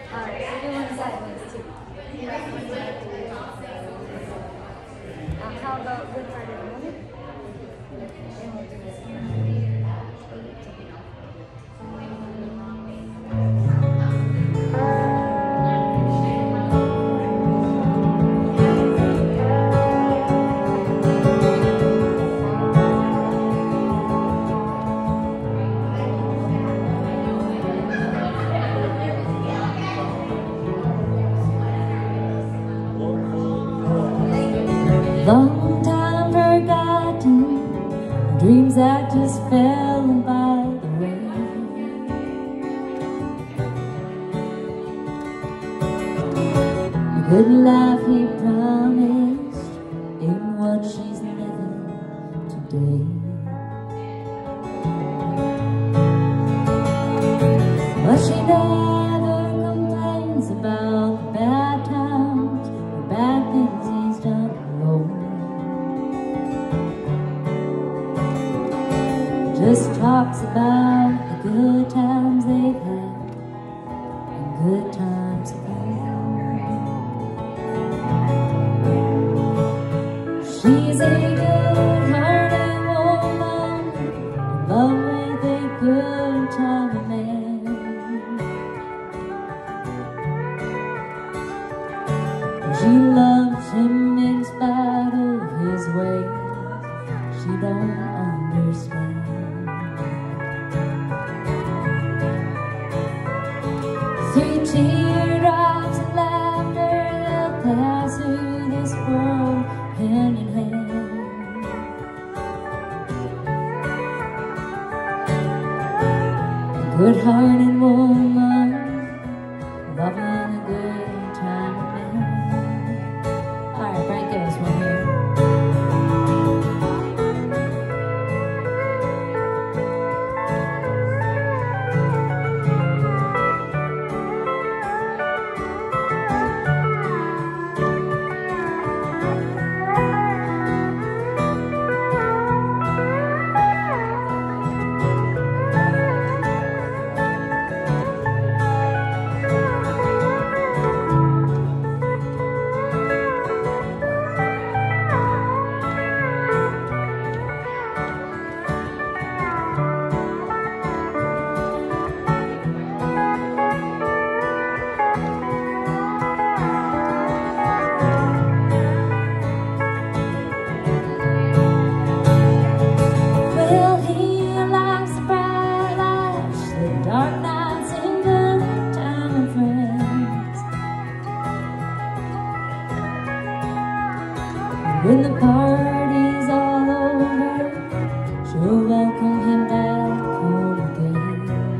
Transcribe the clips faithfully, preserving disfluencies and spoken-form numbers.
Alright, we're doing sideways too. Uh, how about good-hearted woman? And we'll do this. Long time forgotten, dreams that just fell by the way. The good life he promised ain't what she's living today. But she never complains about the bad times, the bad things he's done. Just talks about the good times they've had and good times ago. She's a good-hearted woman in love with a good-time man. She loves him in spite of his ways. She don't understand. Three teardrops of laughter, they'll pass through this world hand in hand. A good-hearted woman, loving a good time man. Alright, Brent, give us one here. When the party's all over, she'll welcome him back home again.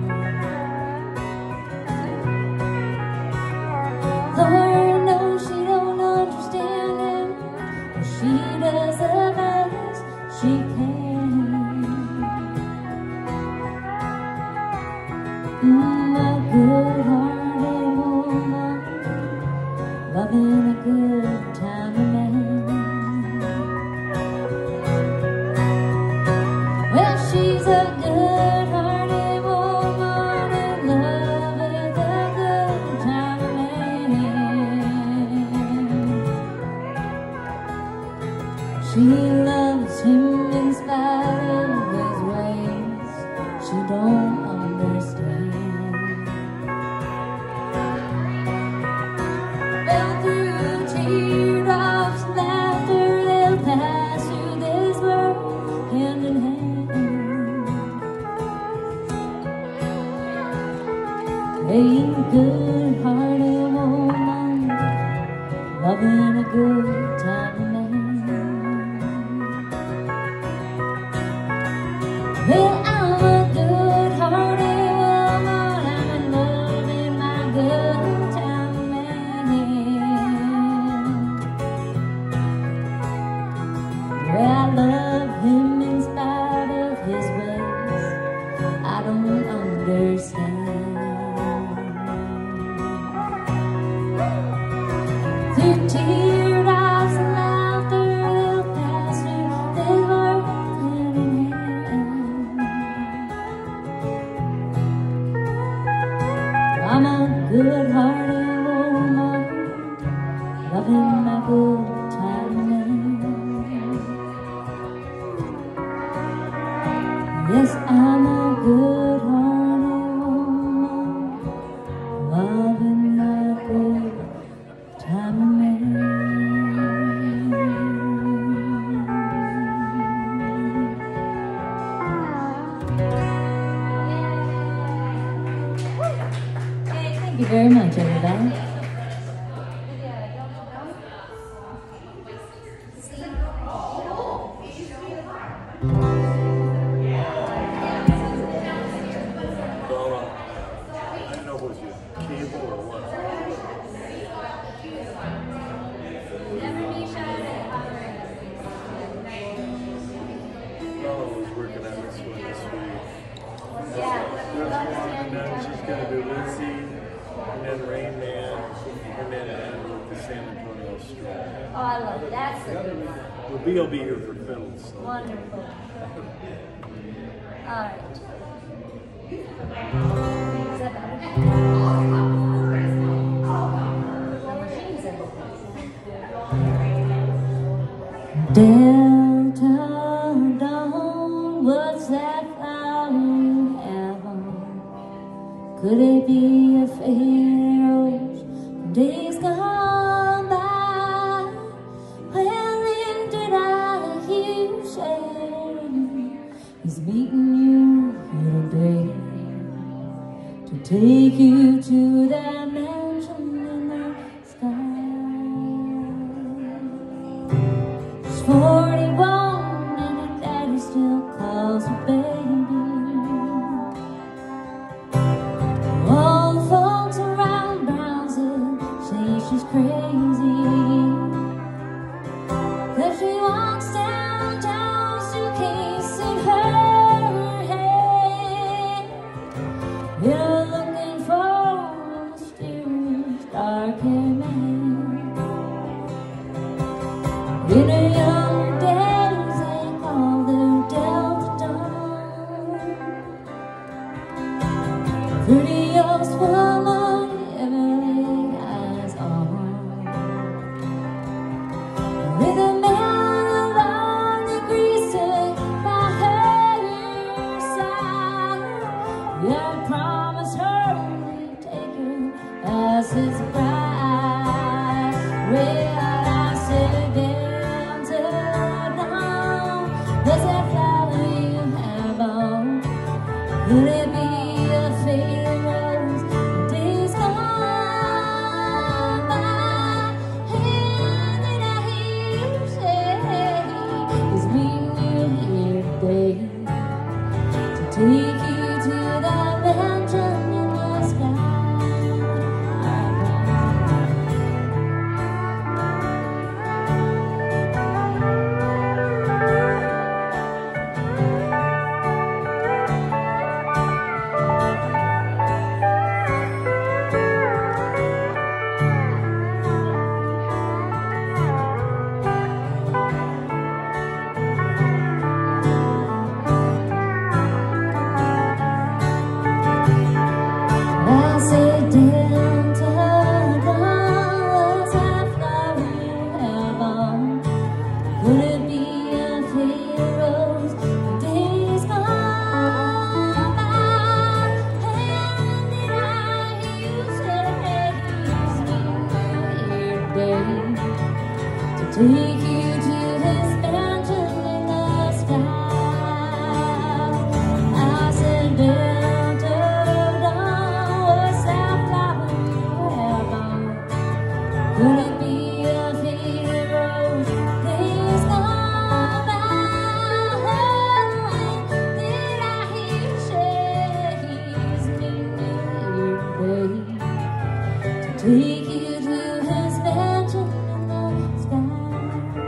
Lord knows she don't understand him, but she does the best she can. Mm, a good-hearted woman, loving a good time of man. She's a good-hearted woman in love with a good time man. She loves him in spite of his ways. She don't understand. Well, through teardrops and laughter, they'll pass through this world hand in hand. A good-hearted woman, loving a good time man. Well, I'm a good-hearted woman, I'm in love with my good time man. Well, I love him in spite of his ways. I don't understand. Through teardrops and laughter, they'll pass through this world hand in hand. I'm I'm a good-hearted woman, loving my good time man. Yes, I'm a good-hearted woman, loving my good time man. Thank you very much, everybody. Oh, I love it. That's it. Well, B will be here for fiddles. So. Wonderful. All right. Is that better? Delta dawn, what's that flower you have on? Could it be a faded rose from days gone by? He's meeting you here today to take you to that mansion in the sky. She's forty-one and her daddy still calls her baby. All the folks around Brownsville say she's crazy, 'cause she walks downtown, suitcase in her hand. You're looking for a mysterious dark-haired man. In her young days, they called her Delta Dawn. Prettiest woman you ever laid eyes on. With a man alone and greasy by her side, yeah, I promised her we'd take her as his bride. Well, I said, Delta dawn, what's that flower you have on? Could it be a faded rose? Days gone by, and then I hear you say he's meeting you here today to take you to that mansion in the sky. I said, Delta dawn, what's that flower you have on? Could it be a faded rose? The days gone by, and then I hear you say he's meeting you here today to take you to his mansion in the sky. I said, Delta dawn, what's that flower you have on? Could it be a faded rose? Days gone by, and then I hear you say he's meeting you here today to take you to his mansion in the sky.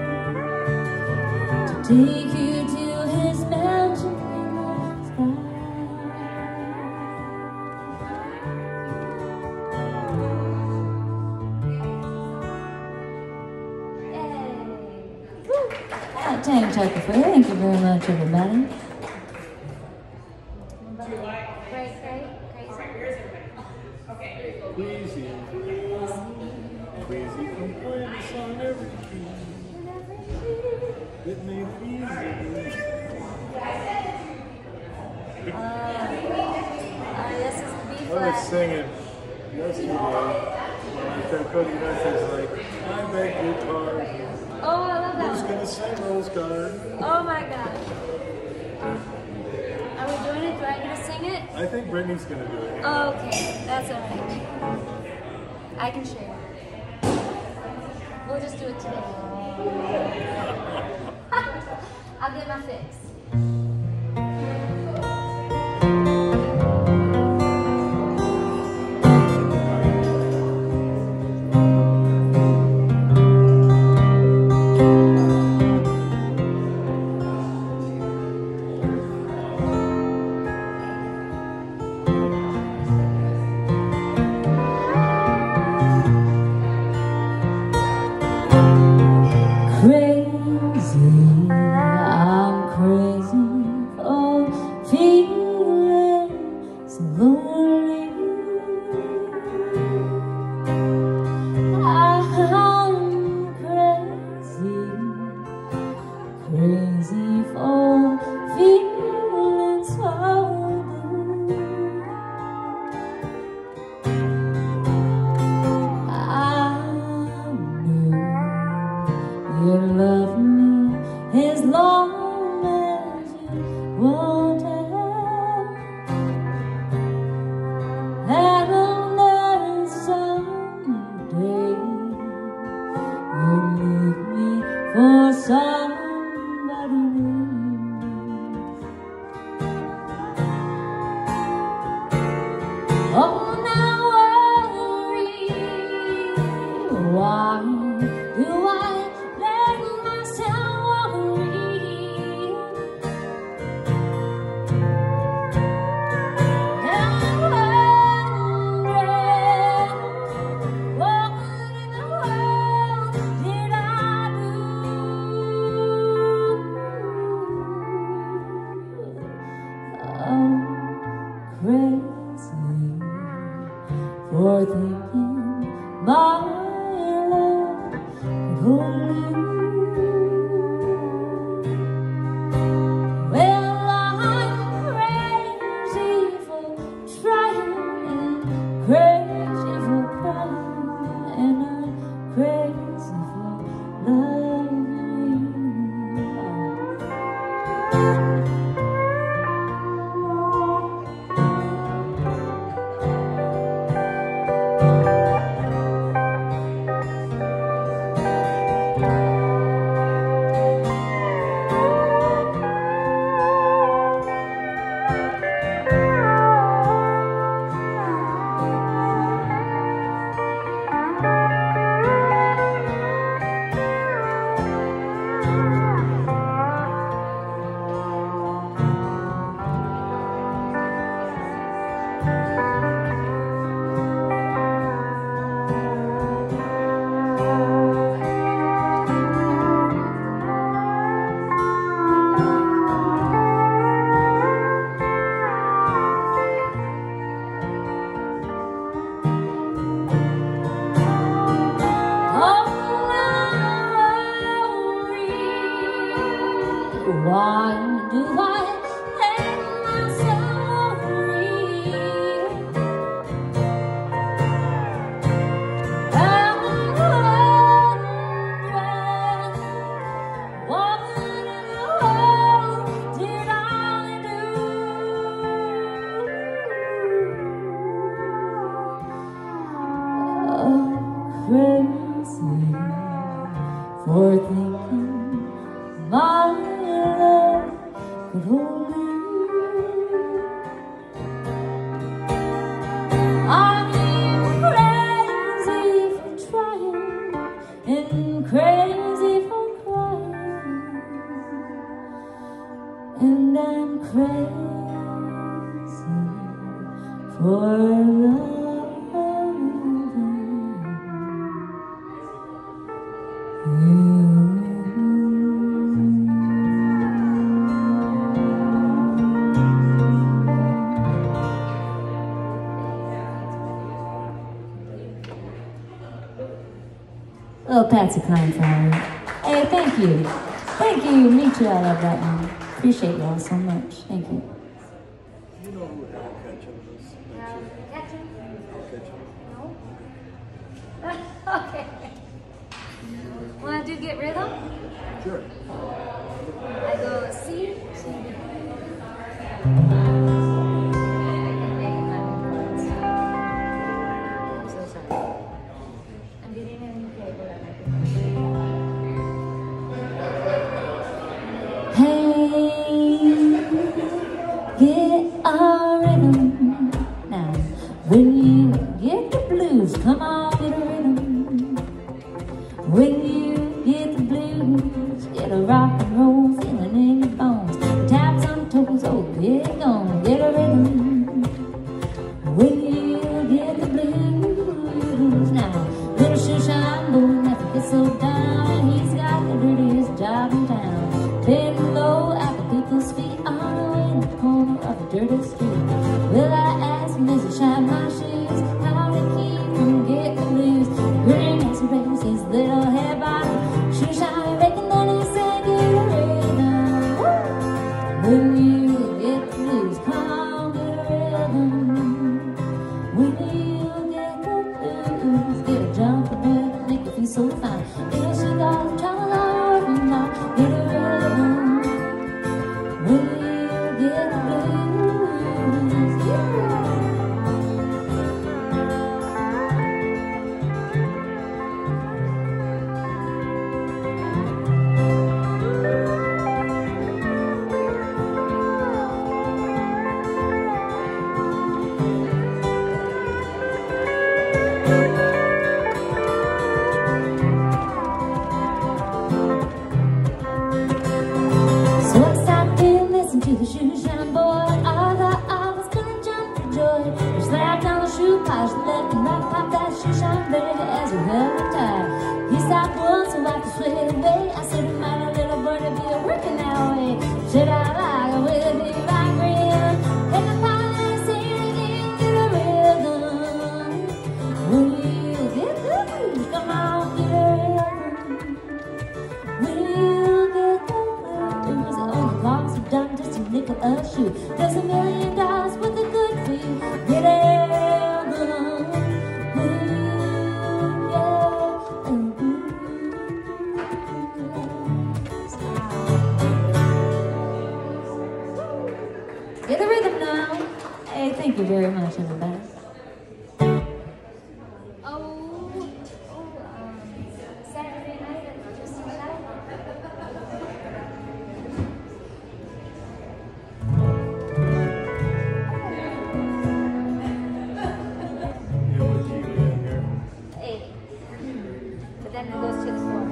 To take you to his mansion in the sky. That tank tucker for you. Thank you very much, everybody. Great, great, crazy. Queasy, queasy from playing this song every key. It made it easy. Uh, uh, this is B I was flat. singing yesterday when I told Cody Murphy's like, I beg your pardon. Oh, I love that Who's one. gonna sing Rose Garden? Oh my gosh. Are we doing it? Do I get to sing it? I think Brittany's gonna do it. Oh, okay, that's alright. I can share. We'll just do it today. I'll get my fix. Crazy, I'm crazy for feeling so lonely. I'm crazy, crazy for feeling so blue. I knew you love me as long as you want to, and then someday you leave me for somebody new. Oh, now worry, why do I let myself worry? And wondering, what in the world did I do? I'm crazy for thinking my love could hold you. Well, I'm crazy for trying and crazy for crying, and I'm crazy for loving why do I let myself worry? I'm wondering, what in the world did I do? I'm crazy for thinking my love could hold you. I'm crazy for trying and crazy for crying, and I'm crazy for loving you. Little Patsy Cline for you. Hey, thank you. Thank you. Me too. I love that one. Appreciate y'all so much. Thank you. You know who had ketchup was next year? Ketchup? Ketchup. No? Okay. Want to do get rhythm? Sure. I go C, C, D. I'm so sorry. I'm getting a new cable that I can. Hey, get a rhythm. Now, when you get the blues, come on, get a rhythm. When you get the blues, get a rock and roll feeling in your bones. Taps on toes, oh, get going, get a rhythm. When you get the blues, now, little shoe shine boy never gets so down. He's got the dirtiest job in town. Been low at the people's feet on the way in the corner of a dirty street. Will I ask him as he shine my shoes how to keep from getting the blues? Green as he raised his little hair body, shoe shine making then he sang get a rhythm. When you get the blues, come on, get a rhythm. When you get the blues, get a jump and rhythm, make you feel so fine. You know she got a trouble on you now, get a rhythm. When you get the blues, yeah. So I stopped and listened to the shoe shine boy. I thought I was gonna jump for joy. He slapped on the shoe polish, left and right, popped that shoe shine baby as he held it tight. He stopped once so I could sway away. I said, "Might a little birdie be a working that way? Should I like a with a big rock rhythm?" And I finally said it again, get a rhythm. When you get the blues, come on, get a rhythm. When you get the blues, it only costs a dime just to nickel a shoe. There's a million dollars worth of good for you. Get a rhythm. When you get the blues. Get a rhythm now. Hey, thank you very much, everybody. Oh, oh, um, Saturday night at Christmas night. You know what Ziegler in here? Eight. But then it goes to the floor.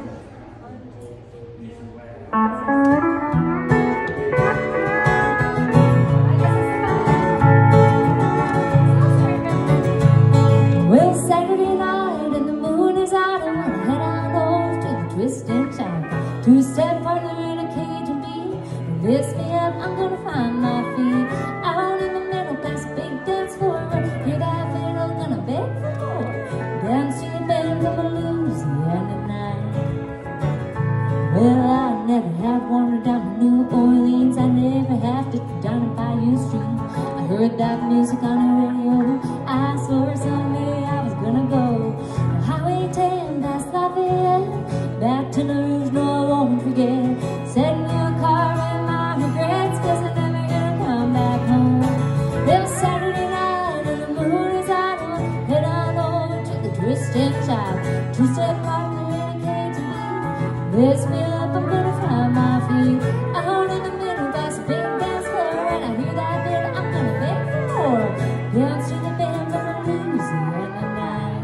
Well, Saturday night and the moon is out. I wanna head on over to the twisting town. Two-step partner in a cage and beat. Lifts me up, I'm gonna find my feet. Out in the middle, past a big dance floor. Hear that fiddle, gonna beg for more. Dance to the band of a Louisiana night. Well, I never have wandered down to New Orleans. I never have to down to Bayou Street. I heard that music on the radio. I swore someday I was gonna go. Highway ten past Lafayette, back to the Rouge, no I won't forget. Set in your car and my regrets, cause I'm never gonna come back home. It was Saturday night and the moon is out. I head on over to the twisted child. Two-step partner in a cage and beat. Lifts me up, I'm gonna find my feet. Out in the middle, past a big dance floor. And I hear that bit, I'm gonna beg for more. Dance to the band of a Louisiana night.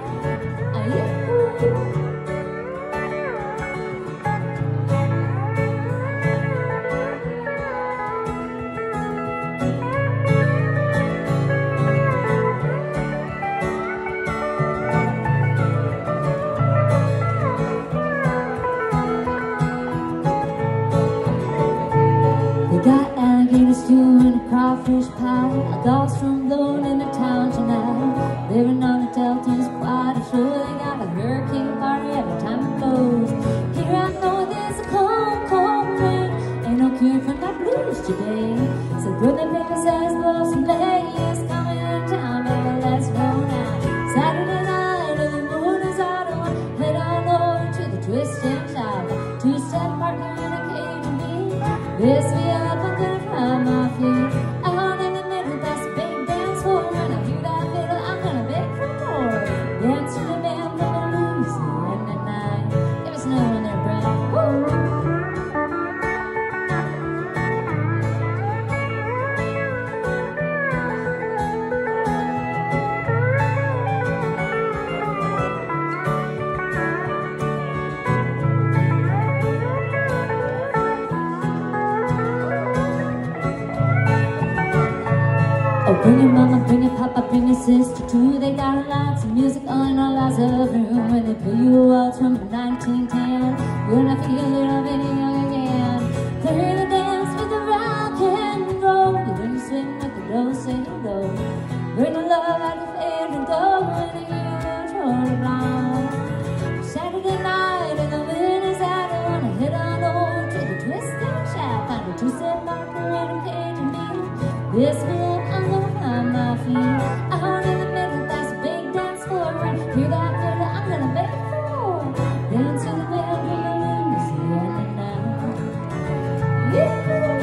Aye-oo. Lift me up, I'm gonna find my feet. Out in the middle, that's a big dance floor. When I hear that fiddle, I'm gonna beg for more. Dance to the band from Louisiana night. Give us another one there, Brent. Woo! Oh, bring your mama, bring your papa, bring your sister too. They got lots of music on all lots of room. When they play you a waltz from nineteen ten, you're gonna feel a little bit young again. Learn to dance with the rock and roll. You learn to swing with the do-say-do. Learn to love how to fade and go when you turn around. Saturday night and the wind is out. I wanna head on over to the twist and shout. Find a two-step marker and a Cajun beat. This will I'm gonna find my feet. Out in the middle, that's a big dance floor. Right hear that fiddle, I'm gonna beg for more. Dance to the band from Louisiana now. Yeah.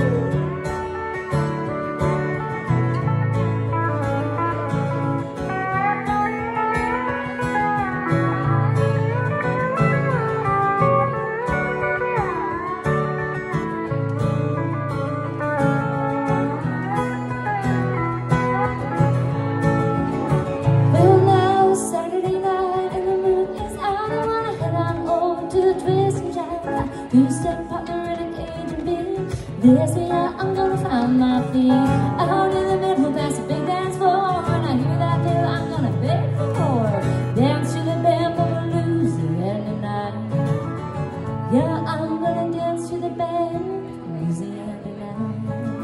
Two-step partner and a Cajun beat. This year I'm gonna find my feet. Out in the middle, that's a big dance floor. When I hear that fiddle, I'm gonna beg for more. Dance to the band from Louisiana night. Yeah, I'm gonna dance to the band from Louisiana night.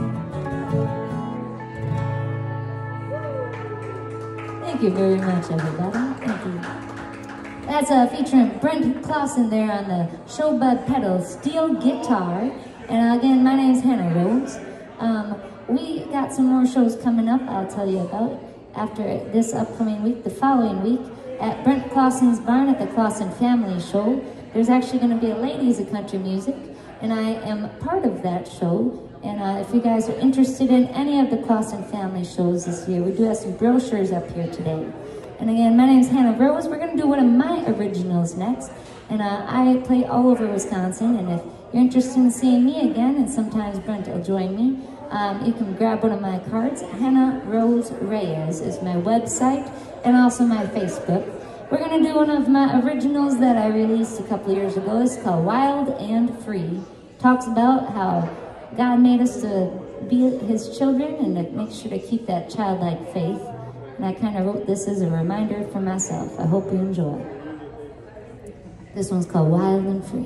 Thank you very much, everybody. Thank you. That's uh, featuring Brent Clauson there on the Showbud pedal steel guitar. And uh, again, my name's Hannah Rose. Um, we got some more shows coming up I'll tell you about after this upcoming week, the following week, at Brent Clauson's barn at the Clauson Family Show. There's actually going to be a Ladies of Country Music, and I am part of that show. And uh, if you guys are interested in any of the Clauson Family shows this year, we do have some brochures up here today. And again, my name's Hannah Rose. We're going to do one of my originals next. And uh, I play all over Wisconsin. And if you're interested in seeing me again, and sometimes Brent will join me, um, you can grab one of my cards. Hannah Rose Reyes is my website and also my Facebook. We're going to do one of my originals that I released a couple years ago. It's called Wild and Free. Talks about how God made us to be His children and to make sure to keep that childlike faith. And I kind of wrote this as a reminder for myself. I hope you enjoy. This one's called Wild and Free.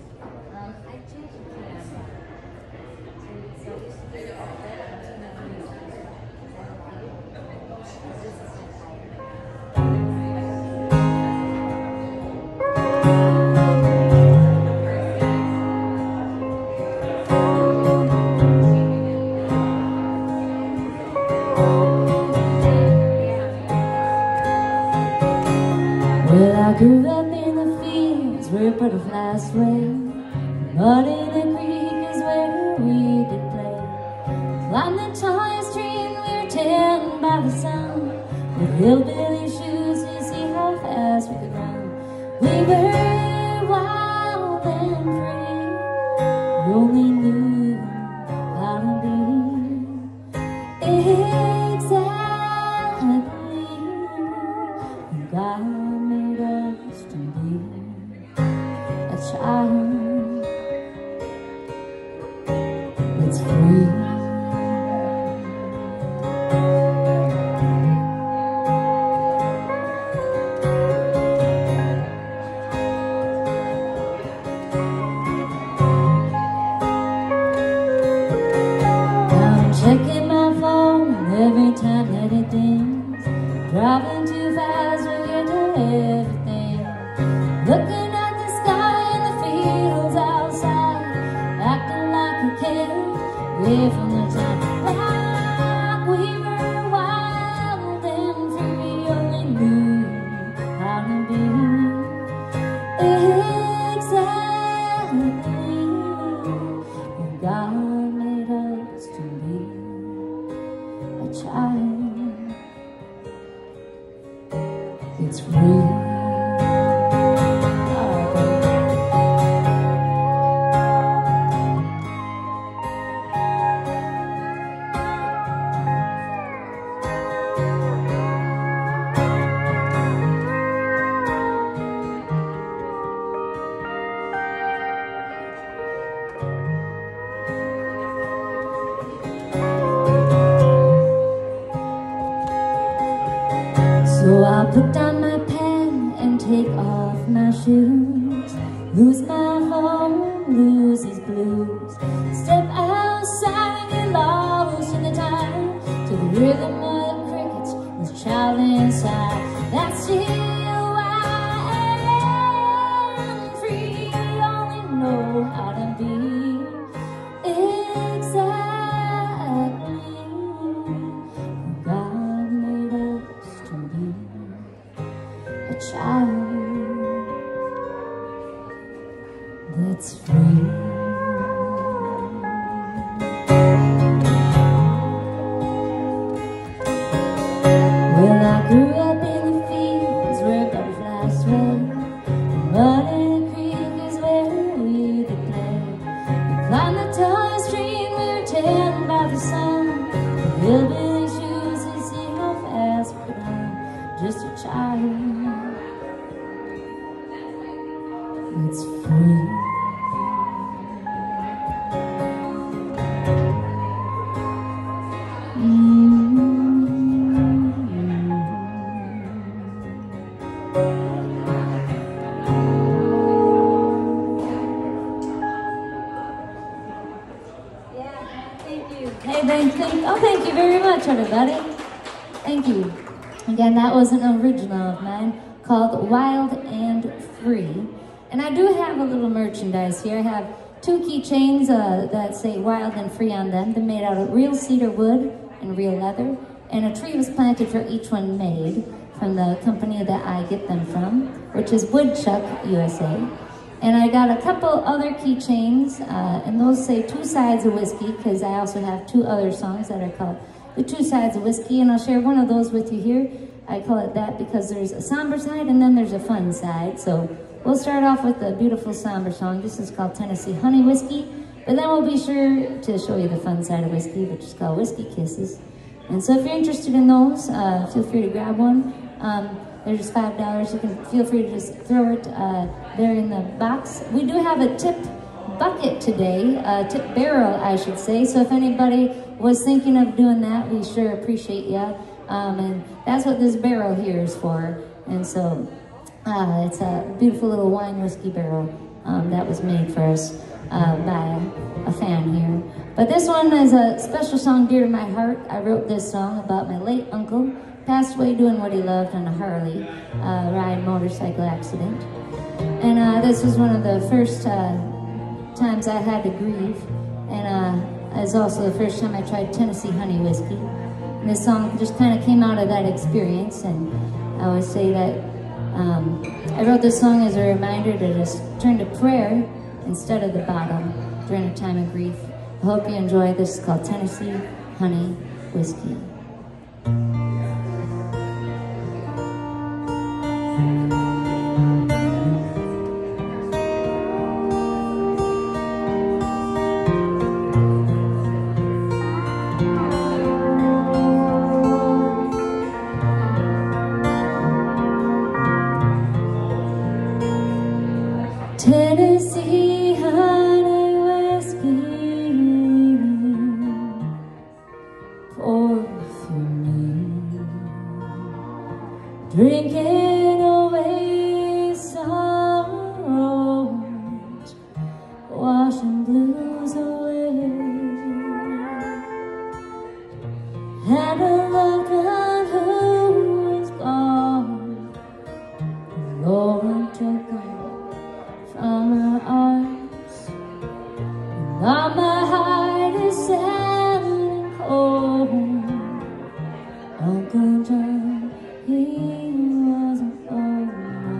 Well, I grew up in the fields where butterflies sway. Mud in the creek is where we did play. Climbed the tallest tree and we were tanned by the sun. With hillbilly shoes to see how fast we could run. We were wild and free. We only knew how to be exactly who God made us to be. A child that's free. Checking my phone every time that it dings. Driving too fast, forget everything. Looking at the sky and the fields outside. Acting like a kid, away from the time. Like we were wild and free. Only knew how to be exactly who God that's free. So I'll put down my pen and take off my shoes, lose my home, lose these blues, step outside and get lost in the time, to the rhythm of the crickets with a child inside. That's still why I'm free, only know how to be exactly who God made us to be. A child that's free. Well, I grew up in the fields where butterflies sway, mud in the creek is where we could play. We climbed the tallest tree and we were tanned by the sun, hillbilly shoes to see how fast we could run. Just a child that's free. Hey, thank, thank, oh, thank you very much, everybody. Thank you. Again, that was an original of mine called Wild and Free. And I do have a little merchandise here. I have two keychains uh, that say Wild and Free on them. They're made out of real cedar wood and real leather. And a tree was planted for each one made from the company that I get them from, which is Woodchuck U S A. And I got a couple other keychains, uh, and those say Two Sides of Whiskey, because I also have two other songs that are called The Two Sides of Whiskey, and I'll share one of those with you here. I call it that because there's a somber side and then there's a fun side. So we'll start off with the beautiful somber song. This is called Tennessee Honey Whiskey, but then we'll be sure to show you the fun side of whiskey, which is called Whiskey Kisses. And so if you're interested in those, uh, feel free to grab one. Um, They're just five dollars. You can feel free to just throw it uh, there in the box. We do have a tip bucket today, a tip barrel, I should say. So if anybody was thinking of doing that, we sure appreciate you. Um, and that's what this barrel here is for. And so uh, it's a beautiful little wine whiskey barrel um, that was made for us uh, by a fan here. But this one is a special song dear to my heart. I wrote this song about my late uncle. Passed away doing what he loved on a Harley uh, ride motorcycle accident. And uh, this was one of the first uh, times I had to grieve. And uh, it was also the first time I tried Tennessee Honey Whiskey. And this song just kind of came out of that experience. And I always say that um, I wrote this song as a reminder to just turn to prayer instead of the bottle during a time of grief. I hope you enjoy. This is called Tennessee Honey Whiskey. Tennessee honey whiskey, pour for me, drinking away sorrows, washing blues away, and a loved one who is gone, the Lord took her from her arms, and now my heart is sad and cold. Uncle John, he wasn't home.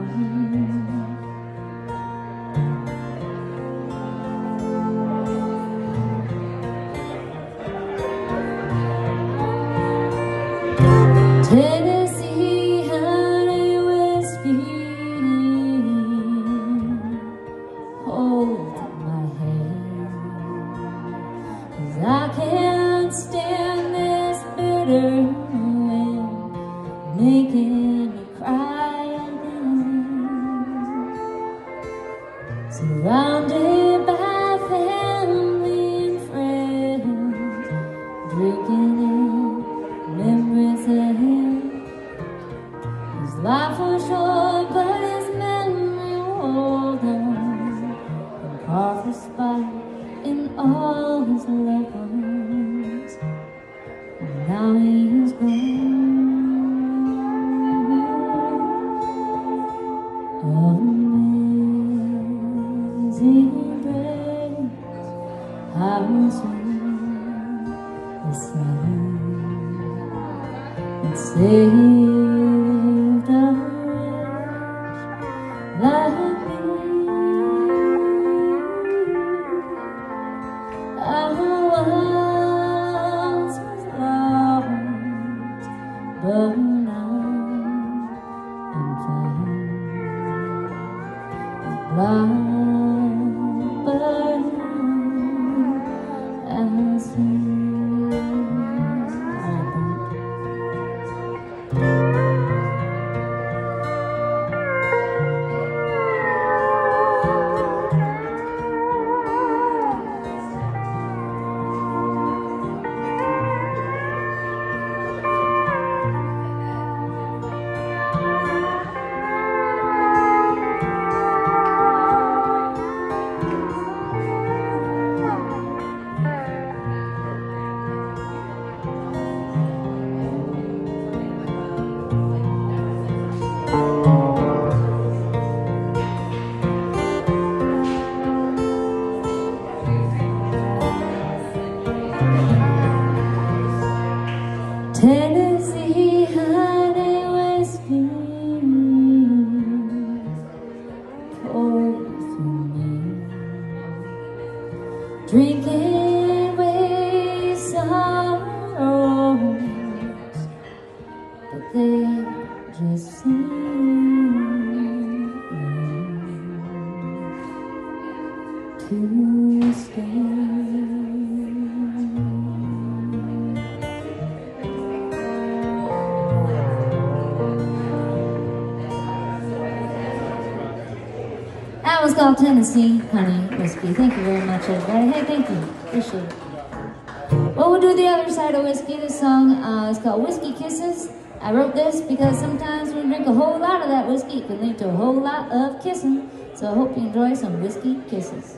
surrounded by family and friends, drinking in memories of him. His life was short, but his memory rolled on, and carved a spot in all his loved ones. And now he's gone. Amazing grace, how sweet the sound that saved a wretch like me. I once was lost, but now I'm found. Blackbird and sing. Tennessee honey whiskey, pour it for me. Drinking away sorrows, but they just seem to stay. That was called Tennessee Honey Whiskey. Thank you very much, everybody. Hey, thank you. Appreciate it. Well, we'll do the other side of whiskey. This song uh, is called Whiskey Kisses. I wrote this because sometimes when you drink a whole lot of that whiskey, it can lead to a whole lot of kissing. So I hope you enjoy some Whiskey Kisses.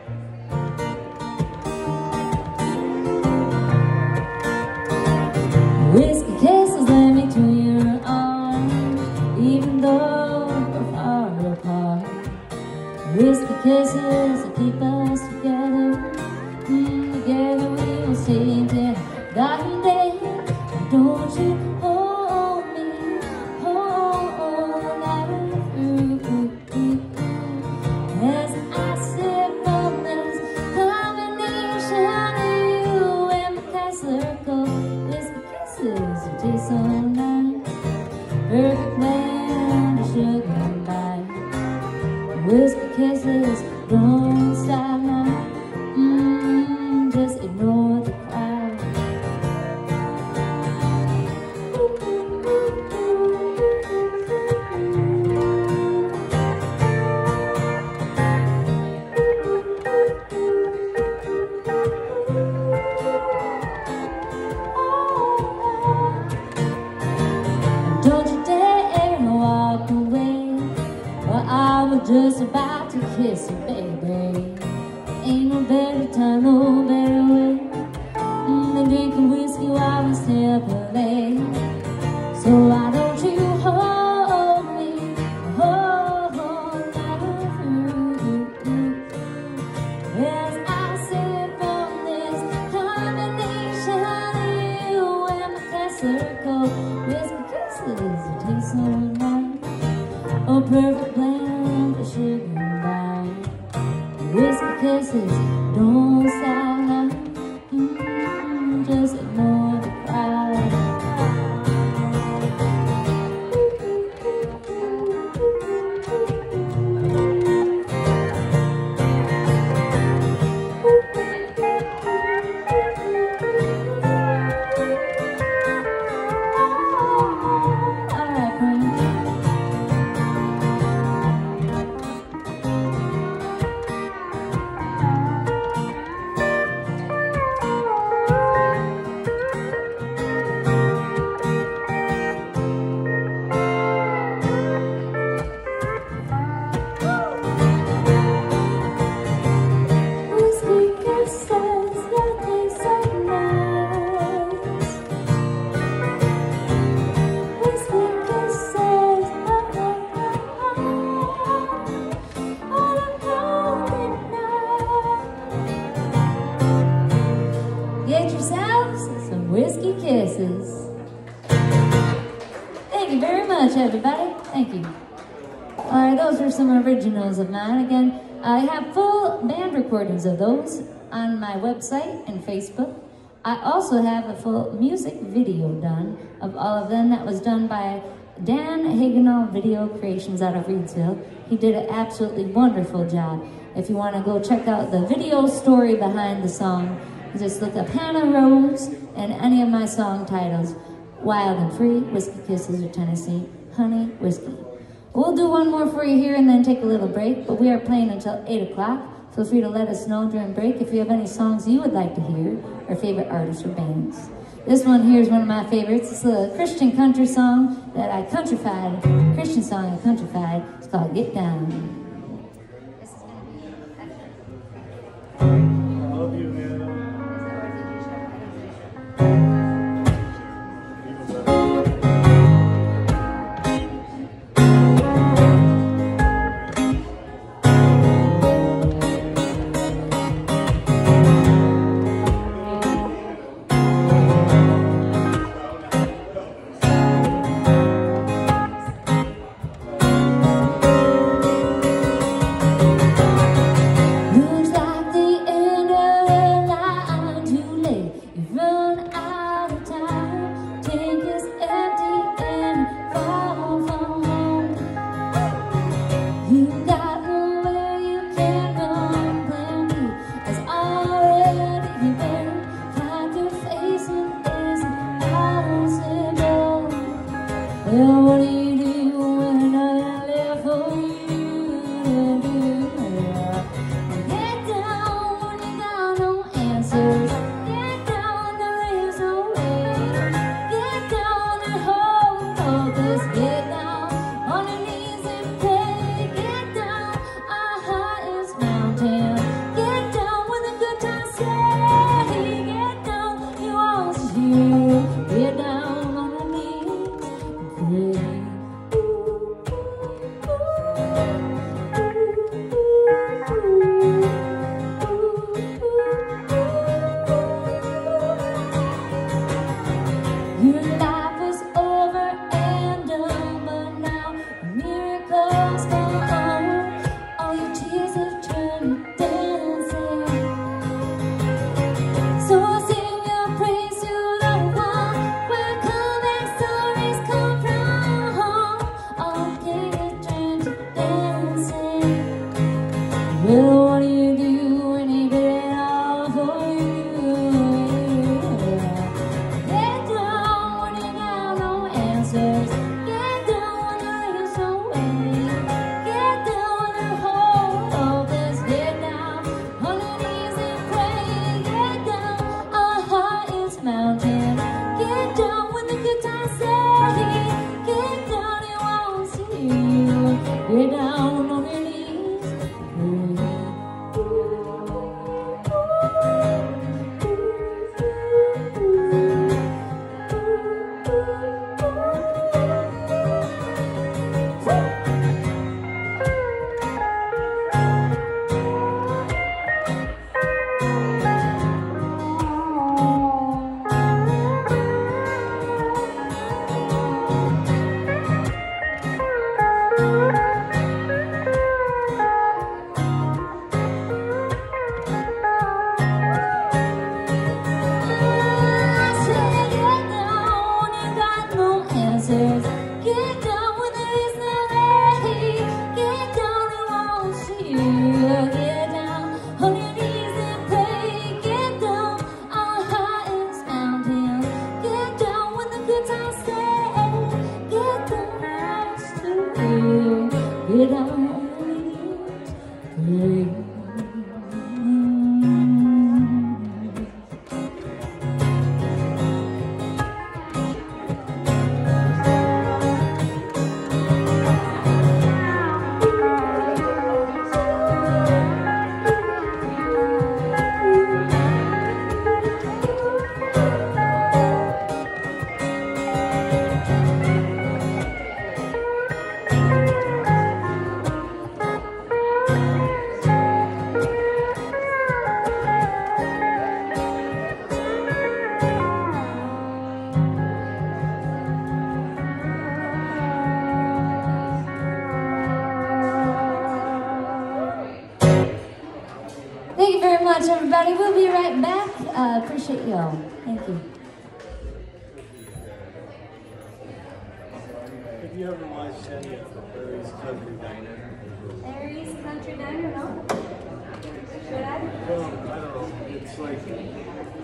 Whiskey kisses, let me to your arms, even though we're far apart. Whiskey kisses that keep us together, mm, together we will stay until dying day. Don't you hold me, hold out through, as I sip on this combination of you and my circle. Whiskey kisses, you taste so nice, perfect blend of sugar and spice. Whiskey kisses, don't stop now, mm, just ignore the crowd. Don't you dare walk away, or I was just about to kiss you, baby. Ain't no better time, no better way, mm, than drinking whiskey while we step away. So why don't you hold me, hold me, as I sip on this combination of you and my circle. Whiskey kisses, you taste so nice, a perfect blend of sugar and spice. Whiskey kisses, don't stop now, mm, just ignore the crowd. All right, friends. Thank you. All right, those are some originals of mine. Again, I have full band recordings of those on my website and Facebook. I also have a full music video done of all of them that was done by Dan Hagenall Video Creations out of Reedsville. He did an absolutely wonderful job. If you want to go check out the video story behind the song, just look up Hannah Rose and any of my song titles, Wild and Free, Whiskey Kisses of Tennessee, Honey, Whiskey. We'll do one more for you here and then take a little break, but we are playing until eight o'clock. Feel free to let us know during break if you have any songs you would like to hear, or favorite artists or bands. This one here is one of my favorites. It's a Christian country song that I countryfied, Christian song I countryfied. It's called Get Down. This is going to be I love you, Hannah. everybody. We'll be right back. Uh, appreciate you all. Thank you. Have you ever watched any of Larry's Country Diner? Larry's Country Diner, no? Should I? Well, I don't know. It's like